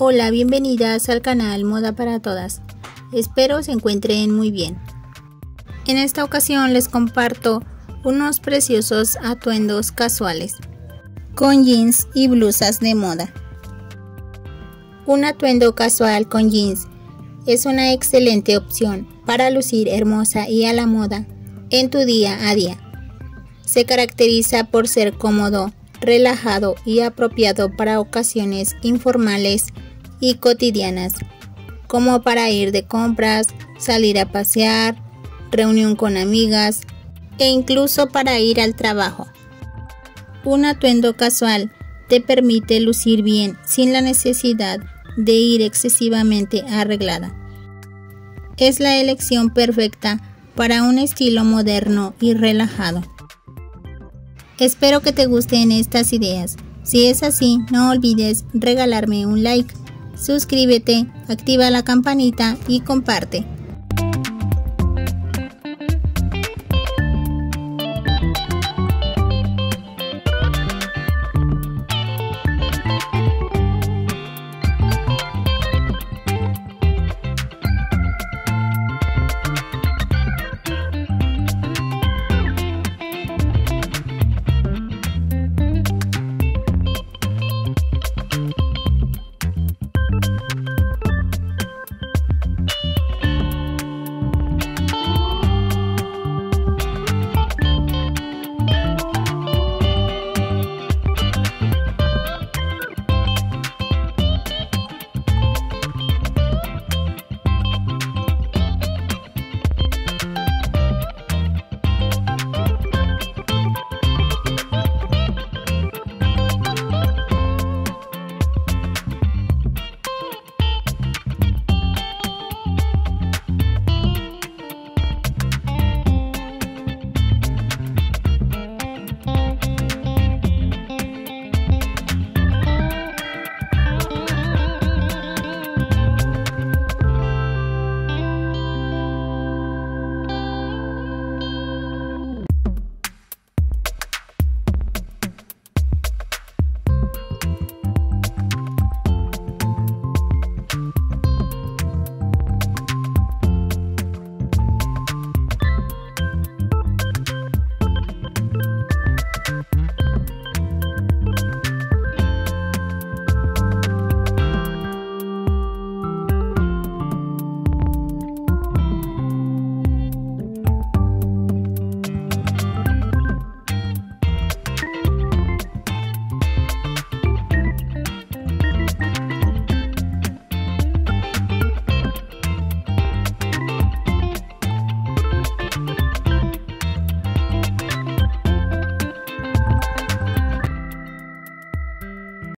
Hola, bienvenidas al canal Moda para Todas. Espero se encuentren muy bien. En esta ocasión les comparto unos preciosos atuendos casuales con jeans y blusas de moda. Un atuendo casual con jeans es una excelente opción para lucir hermosa y a la moda en tu día a día. Se caracteriza por ser cómodo, relajado y apropiado para ocasiones informales y cotidianas, como para ir de compras, salir a pasear, reunión con amigas e incluso para ir al trabajo. Un atuendo casual te permite lucir bien sin la necesidad de ir excesivamente arreglada. Es la elección perfecta para un estilo moderno y relajado. Espero que te gusten estas ideas. Si es así, no olvides regalarme un like, suscríbete, activa la campanita y comparte.